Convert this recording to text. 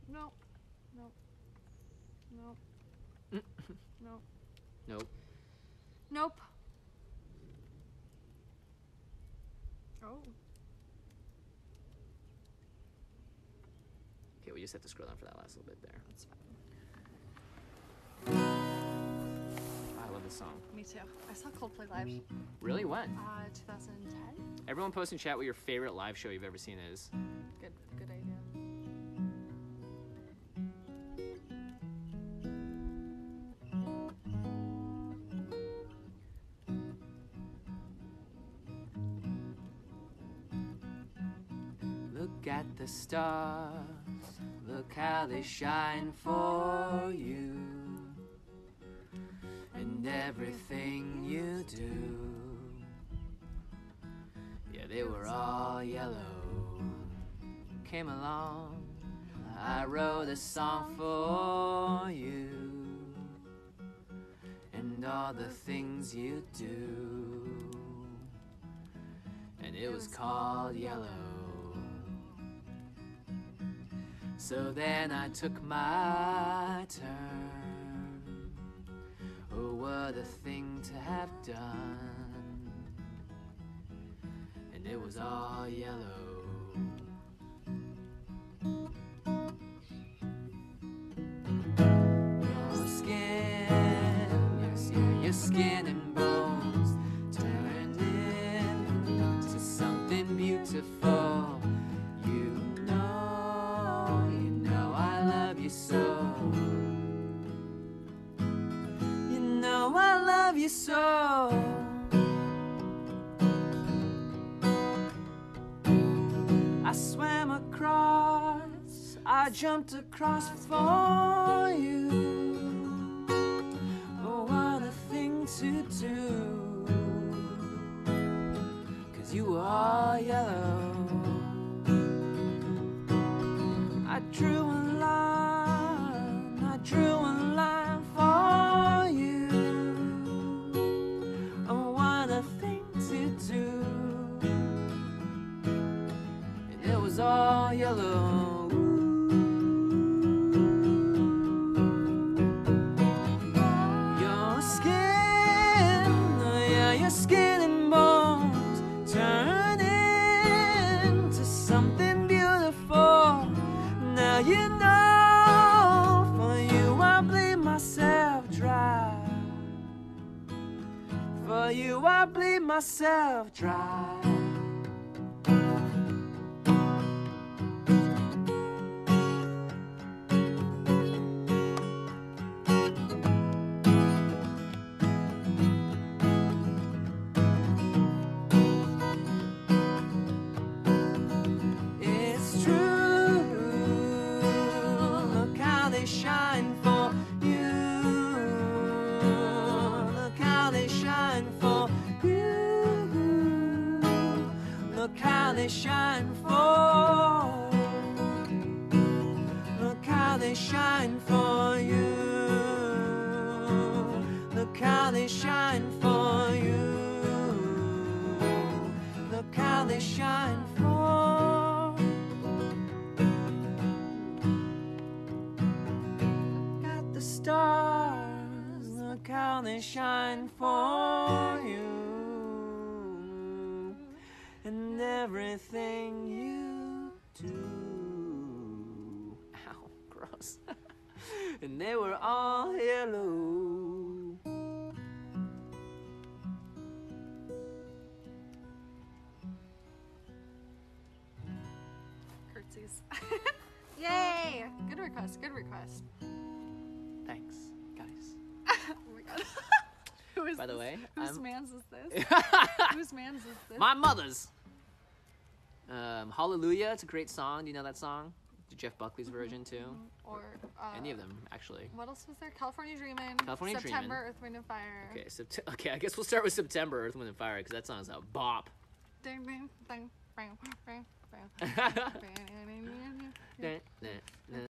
Nope. Nope. Nope. Nope. Nope. Nope. Oh. Okay, we just have to scroll down for that last little bit there. That's fine. I love this song. Me too. I saw Coldplay live. Really? When? 2010. Everyone post in chat what your favorite live show you've ever seen is. Good idea. Look at the stars, look how they shine for you, and everything you do. Yeah, they were all yellow. Came along, I wrote a song for you, and all the things you do, and it was called Yellow. So then I took my turn. Oh, what a thing to have done. And it was all yellow. Your skin and bones turned into something beautiful. So, you know I love you so. I swam across, I jumped across for you. Oh, what a thing to do, 'cause you were all yellow. I drew a line, for you. Oh, what a thing to do. And it was all yellow. Your skin, yeah, your skin and bones turn into something beautiful. Now you know, for you I bleed myself dry. For you I bleed myself dry. It's true. Look how they shine for you. Look how they shine for you. Look how they shine for. Look how they shine for you. Look how they shine for you. Look how they shine for. Got the stars, look how they shine for you, and everything you do. Ow, gross. And they were all yellow. Curtsies. Yay! Good request, good request. Thanks, guys. Oh my god. Who is By the this? way, Whose man's is this? Whose man's is this? My mother's. Hallelujah, it's a great song. Do you know that song? Jeff Buckley's version too? Or Any of them, actually. what else was there? California Dreamin'. California September, Dreamin'. Earth, Wind and Fire. Okay, okay, I guess we'll start with September, Earth, Wind and Fire, because that song's a bop. Ding, ding, ding, bang, bang, bang. Dun, dun, dun.